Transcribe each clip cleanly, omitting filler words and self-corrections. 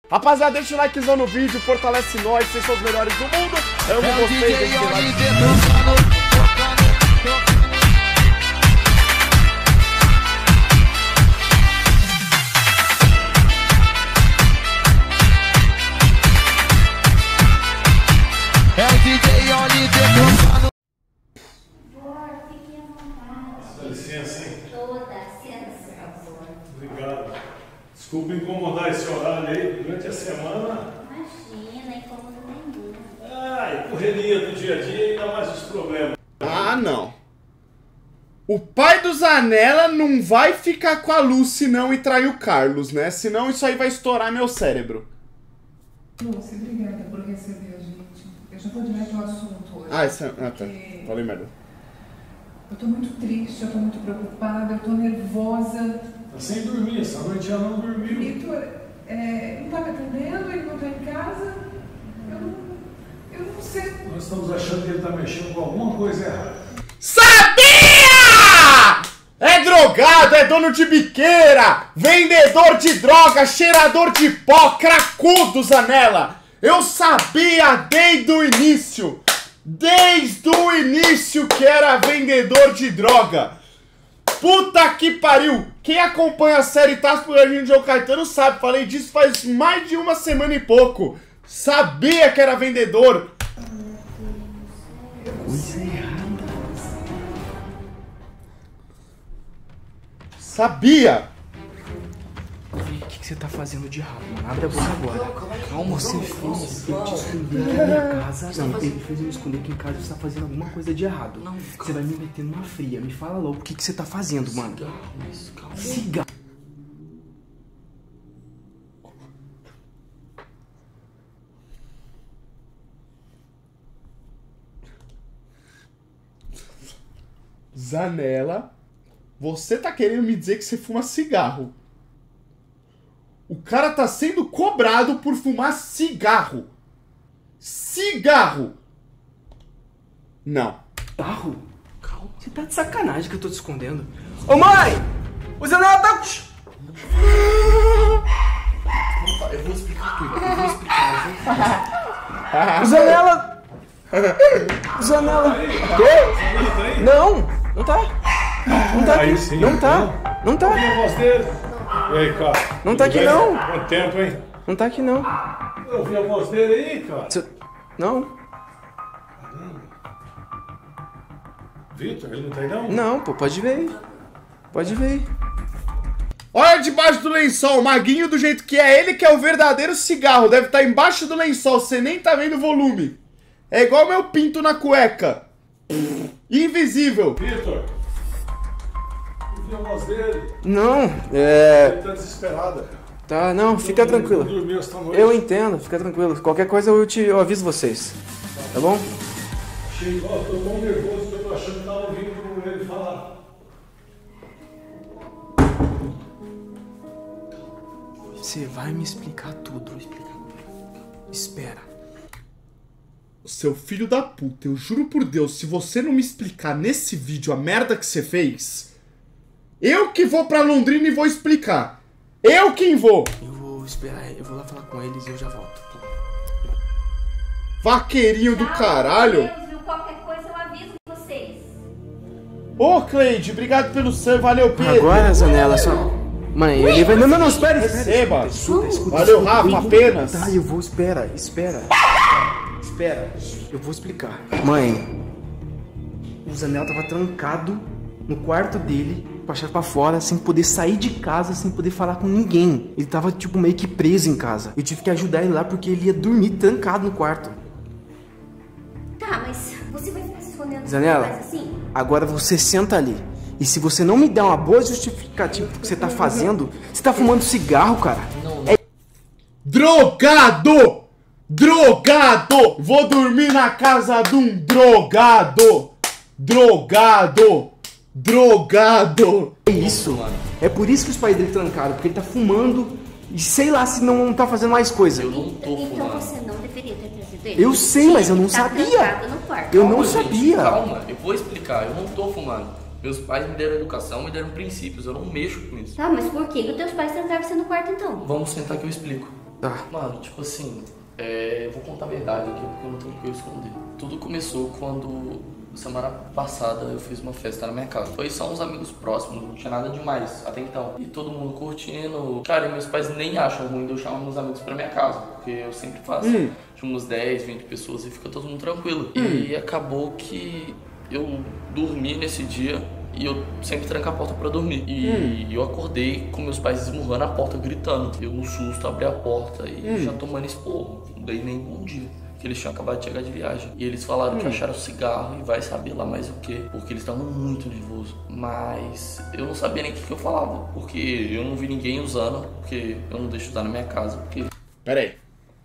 Rapaziada, deixa o likezão no vídeo, fortalece nós, vocês são os melhores do mundo. Amo vocês. É o DJ Oliver tocando. Fiquem à vontade. Dá licença, hein? Toda licença. Obrigado. Desculpa incomodar esse horário aí durante a semana. Imagina, incômodo nenhum. Ai, correria do dia a dia e ainda mais os problemas. Ah, não. O pai do Zanella não vai ficar com a Lucy não e trair o Carlos, né? Senão isso aí vai estourar meu cérebro. Lúcia, obrigada por receber a gente. Eu já vou direto ao assunto hoje. Tá. Falei merda. Eu tô muito triste, eu tô muito preocupada, eu tô nervosa. Tá sem dormir, essa noite já não dormiu. Vitor, não tá me atendendo, ele não tá em casa. Eu não sei. Nós estamos achando que ele tá mexendo com alguma coisa errada. Sabia! É drogado, é dono de biqueira, vendedor de droga, cheirador de pó, cracudo, Zanella. Eu sabia desde o início. Desde o início que era vendedor de droga. Puta que pariu. Quem acompanha a série Taça por Jardim de João Caetano sabe. Falei disso faz mais de uma semana e pouco. Sabia que era vendedor. Coisa errada. Sabia. O que você tá fazendo de errado, mano? Abre a boca agora. Calma, você fez eu te esconder aqui na minha casa. Não, ele fez eu me esconder aqui em casa. Você tá fazendo alguma coisa de errado. Não, você vai me meter numa fria. Me fala logo o que você tá fazendo, mano. Cigarro. Zanella, você tá querendo me dizer que você fuma cigarro? O cara tá sendo cobrado por fumar cigarro. Cigarro! Não. Cigarro? Calma. Você tá de sacanagem que eu tô te escondendo. Ô mãe! O Zanella tá... Eu vou explicar tudo. O Zanella... O Zanella... Quê? Não! Não tá. Não tá aqui. Sim, não tá. Não tá. Olha a voz dele. E aí, cara? Não tá aqui, bem? não. Quanto tempo, hein? Não tá aqui, não. Eu ouvi a voz dele aí, cara. Não. Vitor, ele não tá aí, não? Não, pô, pode ver aí. Pode ver aí. Olha debaixo do lençol, o Maguinho do jeito que é, ele que é o verdadeiro cigarro. Deve estar embaixo do lençol, você nem tá vendo o volume. É igual meu pinto na cueca. Invisível. Vitor. Eu ouvi a voz dele. Não, Ele tá desesperado, cara. Tá, não, fica tranquilo. Não dormiu esta noite. Eu entendo, fica tranquilo. Qualquer coisa eu aviso vocês. Tá bom? Achei, ó, tô tão nervoso que eu tô achando que tava ouvindo ele falar. Você vai me explicar tudo. Espera. Seu filho da puta, eu juro por Deus, se você não me explicar nesse vídeo a merda que você fez, eu que vou pra Londrina e vou explicar. Eu quem vou. Eu vou esperar, eu vou lá falar com eles e eu já volto. Vaqueirinho do caralho. Deus, viu? Qualquer coisa eu aviso vocês. Ô, Cleide, obrigado pelo sangue, valeu, Pedro. Agora, Zanella, só... Mãe, ele vai... Não, espera. Receba. Escuta. Valeu, Rafa, apenas. Tá, eu vou, espera. Eu vou explicar. Mãe, o Zanella tava trancado no quarto dele, com a chave pra fora, sem poder sair de casa, sem poder falar com ninguém. Ele tava, tipo, meio que preso em casa. Eu tive que ajudar ele lá porque ele ia dormir trancado no quarto. Tá, mas você vai ficar se escondendo Zanella, assim? agora você senta ali. E se você não me der uma boa justificativa do que você tá fazendo, você tá fumando cigarro, cara. Drogado! Drogado! Vou dormir na casa de um drogado! Drogado! Drogado! É isso, mano. É por isso que os pais dele trancaram, porque ele tá fumando e sei lá se não tá fazendo mais coisa. Então você não deveria ter trazido ele. Eu sei, mas eu não Ele tá sabia. trancado no quarto. Eu não Calma, gente, sabia. Calma, eu vou explicar. Eu não tô fumando. Meus pais me deram educação, me deram princípios. Eu não mexo com isso. Tá, mas por que os teus pais trancaram você no quarto então? Vamos sentar que eu explico. Tá. Mano, tipo assim, eu vou contar a verdade aqui porque eu não tenho o que eu esconder. Tudo começou quando, semana passada, eu fiz uma festa na minha casa. Foi só uns amigos próximos, não tinha nada demais até então. E todo mundo curtindo. Cara, e meus pais nem acham ruim de eu chamar meus amigos pra minha casa, porque eu sempre faço de uns 10, 20 pessoas e fica todo mundo tranquilo. E acabou que eu dormi nesse dia e eu sempre tranco a porta pra dormir. E eu acordei com meus pais esmurrando a porta, gritando. Eu, no susto, abri a porta e já tomando esporro. Não dei nem bom dia. Que eles tinham acabado de chegar de viagem. E eles falaram que acharam cigarro e vai saber lá mais o que. Porque eles estavam muito nervosos. Mas eu não sabia nem o que eu falava. Porque eu não vi ninguém usando. Porque eu não deixo usar na minha casa. Porque... Pera aí.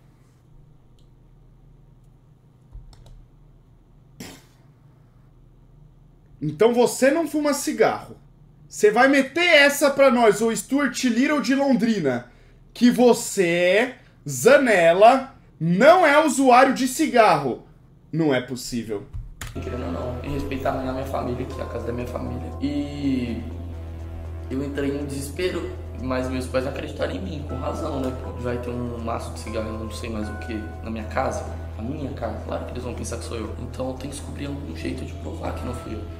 Então você não fuma cigarro. Você vai meter essa pra nós, o Stuart Little de Londrina, que você, Zanella, não é usuário de cigarro. Não é possível. Querendo ou não, em respeitar a minha família, que é a casa da minha família. E eu entrei em desespero, mas meus pais acreditaram em mim, com razão, né? Vai ter um maço de cigarro, não sei mais o que, na minha casa. A minha casa, claro que eles vão pensar que sou eu. Então eu tenho que descobrir algum jeito de provar que não fui eu.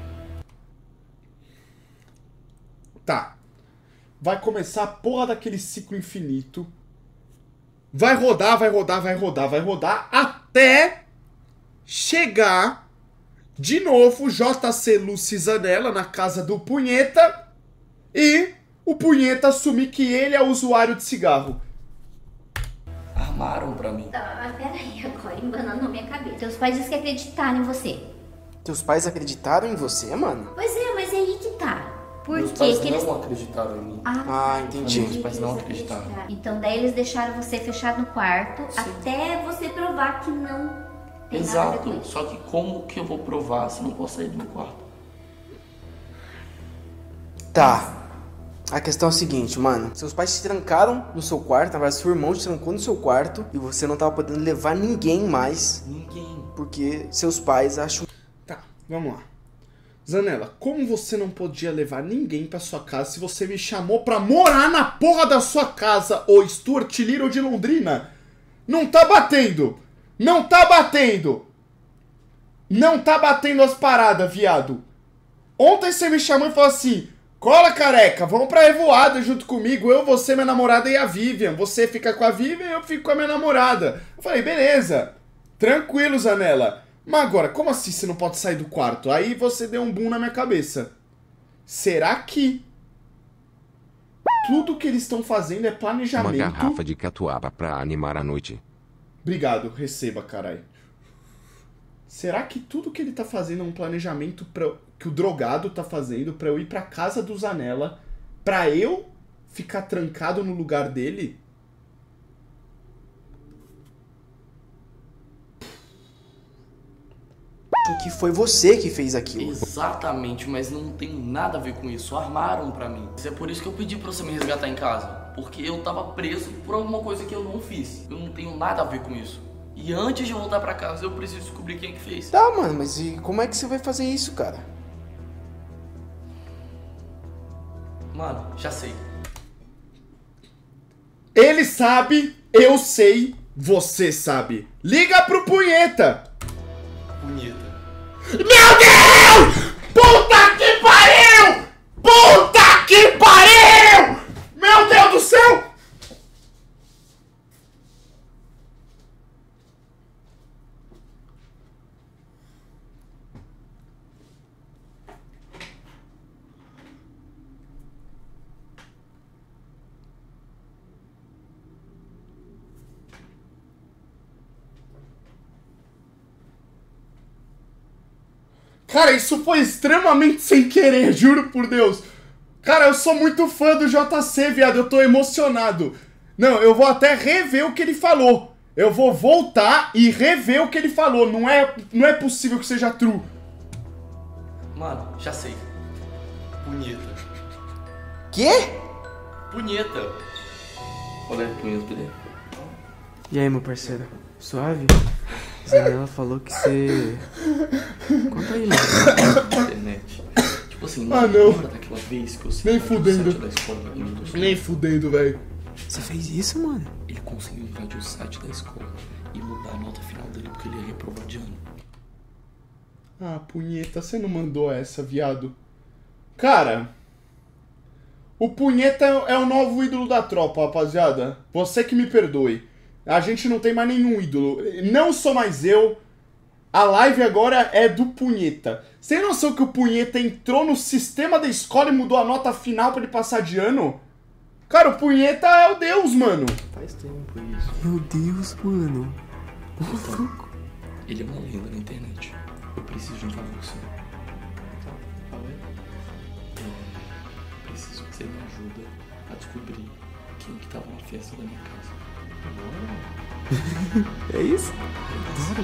Tá. Vai começar a porra daquele ciclo infinito. Vai rodar, vai rodar, vai rodar, vai rodar, até chegar de novo JC Lucy Zanella na casa do Punheta e o Punheta assumir que ele é usuário de cigarro. Armaram pra mim. Tá, peraí, agora embanando na minha cabeça. Teus pais dizem que acreditaram em você. Teus pais acreditaram em você, mano? Pois é, mas é aí que tá. Por Meus que pais que eles... não acreditaram em mim. Entendi. Meus pais não acreditaram. Então daí eles deixaram você fechado no quarto até você provar que não tem nada a ver com Exato. isso. Só que como que eu vou provar se não posso sair do meu quarto? Tá. A questão é a seguinte, mano. Seus pais te trancaram no seu quarto, na verdade, seu irmão te trancou no seu quarto e você não tava podendo levar ninguém mais. Ninguém. Porque seus pais acham... Tá, vamos lá. Zanella, como você não podia levar ninguém pra sua casa se você me chamou pra morar na porra da sua casa, ô Stuart Little de Londrina? Não tá batendo! Não tá batendo! Não tá batendo as paradas, viado. Ontem você me chamou e falou assim: cola, careca, vamos pra revoada junto comigo, eu, você, minha namorada e a Vivian. Você fica com a Vivian e eu fico com a minha namorada. Eu falei, beleza. Tranquilo, Zanella. Mas agora, como assim você não pode sair do quarto? Aí você deu um boom na minha cabeça. Será que tudo que eles estão fazendo é planejamento? Uma garrafa de catuaba pra animar a noite. Obrigado, receba, caralho. Será que tudo que ele tá fazendo é um planejamento que o drogado tá fazendo pra eu ir pra casa do Zanella, pra eu ficar trancado no lugar dele? que foi você que fez aquilo. Exatamente, mas não tem nada a ver com isso. Armaram pra mim. É por isso que eu pedi pra você me resgatar em casa. Porque eu tava preso por alguma coisa que eu não fiz. Eu não tenho nada a ver com isso. E antes de voltar pra casa, eu preciso descobrir quem é que fez. Tá, mano, mas e como é que você vai fazer isso, cara? Mano, já sei. Ele sabe, eu sei, você sabe. Liga pro Punheta. Punheta. Meu Deus! Puta que pariu! Puta que pariu! Meu Deus do céu! Cara, isso foi extremamente sem querer, juro por Deus. Cara, eu sou muito fã do JC, viado, eu tô emocionado. Não, eu vou até rever o que ele falou. Eu vou voltar e rever o que ele falou. Não é possível que seja true. Mano, já sei. Punheta. Quê? Punheta. Olha aí, punheta, cadê? E aí, meu parceiro? Suave? Zanella falou que você... Conta aí, mano. Internet. Tipo assim, não. Lembra daquela vez que eu Nem fudendo. da escola, Nem fudendo, velho. Você fez isso, mano? ele conseguiu invadir o site da escola e mudar a nota final dele porque ele ia reprovar de ano. Ah, punheta, você não mandou essa, viado. Cara, o punheta é o novo ídolo da tropa, rapaziada. Você que me perdoe. A gente não tem mais nenhum ídolo. Não sou mais eu. A live agora é do punheta. Você tem noção que o punheta entrou no sistema da escola e mudou a nota final pra ele passar de ano? Cara, o punheta é o Deus, mano. Faz tempo isso. Meu Deus, mano. Então, ele é uma lenda na internet. Eu preciso de um favor seu. Eu preciso que você me ajude a descobrir quem que tava na festa da minha casa. É isso? Bora.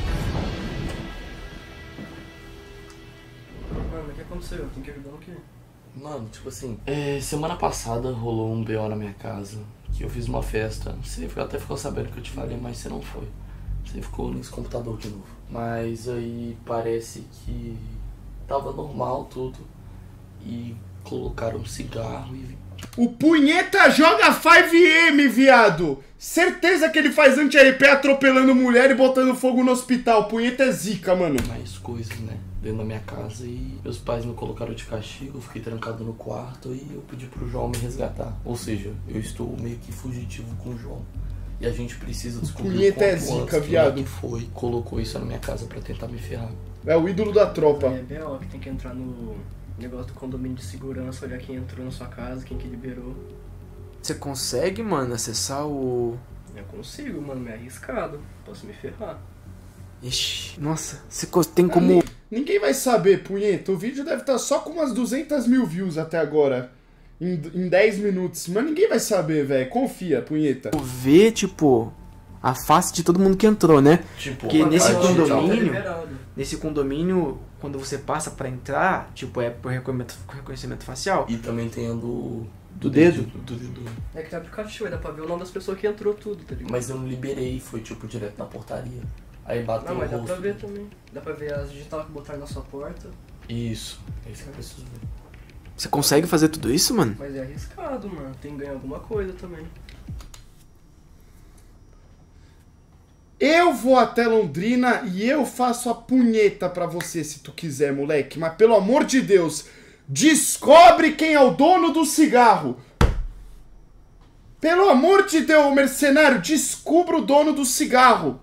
Mano, o que aconteceu? Tem que ajudar o quê? Mano, tipo assim, semana passada rolou um BO na minha casa, que eu fiz uma festa. Você até ficou sabendo que eu te falei, mas você não foi. Você ficou nesse computador de novo. Mas aí parece que tava normal tudo. E colocaram um cigarro e... O punheta joga 5M, viado. Certeza que ele faz anti-RP atropelando mulher e botando fogo no hospital. O punheta é zica, mano. Mais coisas, né? Dentro da minha casa e meus pais me colocaram de castigo, eu fiquei trancado no quarto e eu pedi pro João me resgatar. Ou seja, eu estou meio que fugitivo com o João. E a gente precisa descobrir o quanto zica, antes viado. quem é que foi colocou isso na minha casa pra tentar me ferrar. É o ídolo da tropa. É B.O. que tem que entrar no negócio do condomínio de segurança, olhar quem entrou na sua casa, quem que liberou. Você consegue, mano, acessar o... Eu consigo, mano, é arriscado. Posso me ferrar. Ixi, nossa, você tem como... Ninguém vai saber, punheta. O vídeo deve estar só com umas 200 mil views até agora. Em 10 minutos. Mas ninguém vai saber, velho. Confia, punheta. Ver, tipo, a face de todo mundo que entrou, né? Tipo, porque liberado. nesse condomínio, quando você passa pra entrar, tipo, é por reconhecimento facial. E também tem a do dedo? Do dedo. É que tem aplicativo, aí dá pra ver o nome das pessoas que entrou tudo, tá ligado? Mas eu não liberei, foi tipo direto na portaria. Aí bateu Não, mas o dá rosto. pra ver também. Dá pra ver as digitais que botaram na sua porta. Isso, é isso que eu preciso ver. Você consegue fazer tudo isso, mano? Mas é arriscado, mano. Tem que ganhar alguma coisa também. Eu vou até Londrina e eu faço a punheta pra você se tu quiser, moleque. Mas pelo amor de Deus, descobre quem é o dono do cigarro. Pelo amor de Deus, mercenário, descubra o dono do cigarro.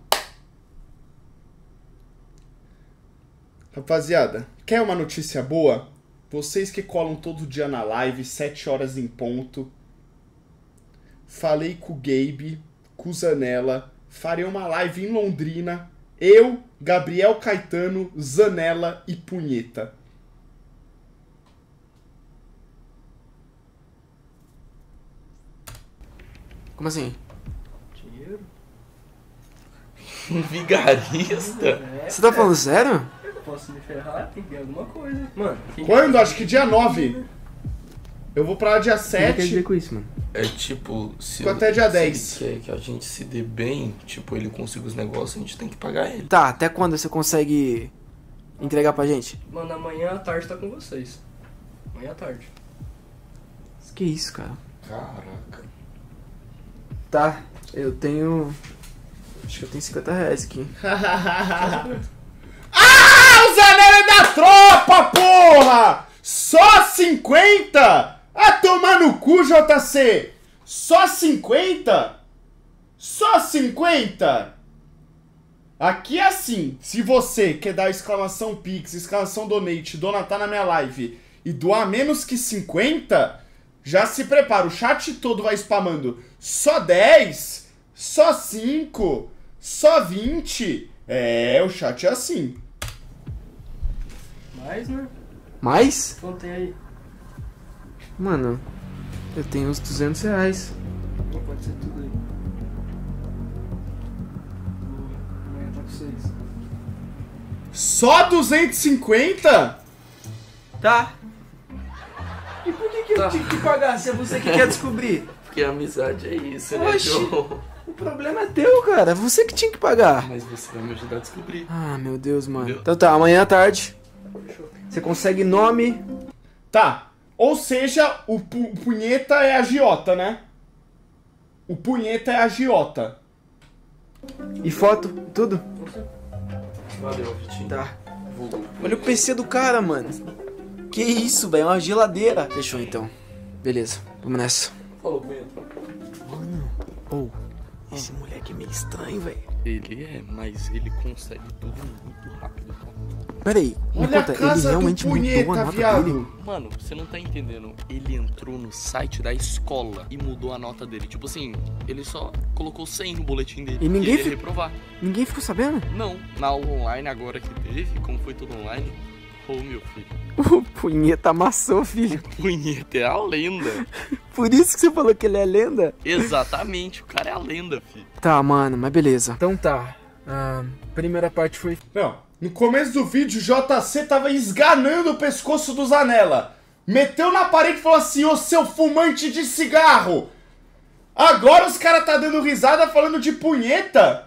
Rapaziada, quer uma notícia boa? Vocês que colam todo dia na live, 7 horas em ponto. Falei com o Gabe, com o Zanella. Farei uma live em Londrina. Eu, Gabriel Caetano, Zanella e Punheta. Como assim? Dinheiro? Um vigarista? Você tá falando sério? Posso me ferrar? Tem que ganhar alguma coisa. Mano, Quando? Acho que dia 9. Eu vou pra lá dia O que quer dizer 7. com isso, mano? É tipo, se Ficou até dia se 10. ele quer que a gente se dê bem, tipo, ele consiga os negócios, a gente tem que pagar ele. Tá, até quando você consegue entregar pra gente? Mano, amanhã à tarde tá com vocês. Amanhã à tarde. Que isso, cara? Caraca. Tá, eu tenho... Acho que eu tenho 50 reais aqui. Ah, o Zanella é da tropa, porra! Só 50? Ah, tomar no cu, JC! Só 50? Só 50? Aqui é assim, se você quer dar exclamação Pix, exclamação Donate, donatar na minha live e doar menos que 50, já se prepara, o chat todo vai spamando. Só 10? Só 5? Só 20? É, o chat é assim. Mais, né? Mais? Contei aí. Mano, eu tenho uns 200 reais. Não pode ser tudo aí. Amanhã tá com vocês. Só 250? Tá. E por que eu tive que pagar se é você que quer descobrir? Porque a amizade é isso, Oxi. né, João? O problema é teu, cara. Você que tinha que pagar. Mas você vai me ajudar a descobrir. Ah, meu Deus, mano. Entendeu? Então tá, amanhã à tarde. Você consegue nome. Tá. Ou seja, o punheta é agiota, né? o punheta é agiota. E foto? Tudo? Valeu, Vitinho. Tá. Olha o PC do cara, mano. Que isso, velho? É uma geladeira. Fechou então. Beleza, vamos nessa. Falou, Pedro. Mano, esse moleque é meio estranho, velho. Ele é, mas ele consegue tudo muito rápido, cara. Pera aí, me Olha conta, a casa ele realmente do punheta, mudou a nota viado. dele? Mano, você não tá entendendo. Ele entrou no site da escola e mudou a nota dele. Tipo assim, ele só colocou 100 no boletim dele. E ninguém ele ia reprovar. Ninguém ficou sabendo? Não, na aula online agora que teve, como foi tudo online, meu filho. O punheta amassou, filho. Punheta é a lenda. Por isso que você falou que ele é lenda? Exatamente, o cara é a lenda, filho. Tá, mano, mas beleza. Então tá. A primeira parte foi... Não, no começo do vídeo, o JC tava esganando o pescoço do Zanella. Meteu na parede e falou assim, ô seu fumante de cigarro. Agora os caras tá dando risada falando de punheta?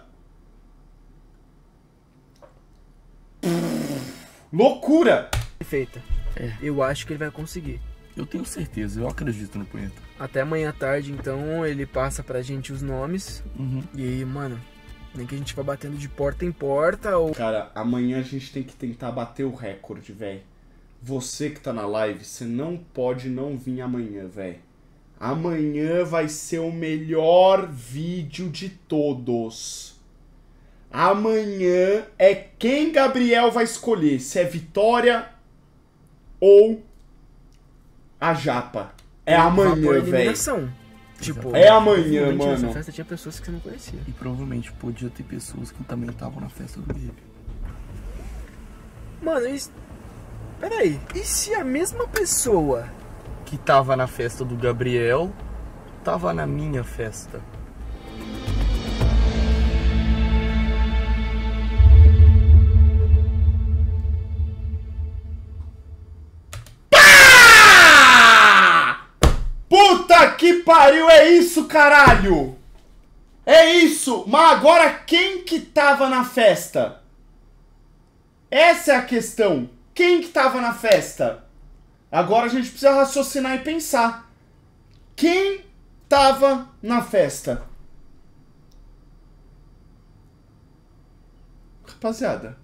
Loucura. Feita. Eu acho que ele vai conseguir. Eu tenho certeza, eu acredito no punheta. Até amanhã à tarde, então, ele passa pra gente os nomes. E aí, mano, nem que a gente vá batendo de porta em porta ou... Cara, amanhã a gente tem que tentar bater o recorde, velho. Você que tá na live, você não pode não vir amanhã, velho. Amanhã vai ser o melhor vídeo de todos. Amanhã é quem Gabriel vai escolher, se é Vitória ou a Japa. É amanhã, velho. Tipo, é amanhã, mano. Nessa festa tinha pessoas que você não conhecia. E provavelmente podia ter pessoas que também estavam na festa do Gabe. Mano, peraí. E se a mesma pessoa que tava na festa do Gabriel tava na minha festa? Puta que pariu, é isso, caralho! É isso! Mas agora quem que tava na festa? Essa é a questão. Quem que tava na festa? Agora a gente precisa raciocinar e pensar. Quem tava na festa? Rapaziada,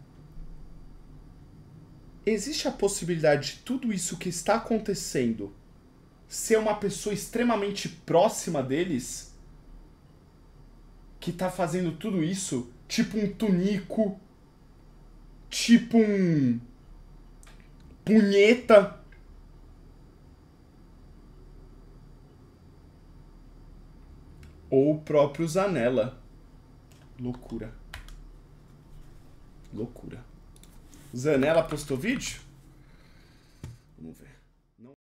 existe a possibilidade de tudo isso que está acontecendo ser uma pessoa extremamente próxima deles que tá fazendo tudo isso, tipo um Tunico, tipo um punheta. Ou o próprio Zanella. Loucura. Loucura. Zanella postou vídeo? Vamos ver.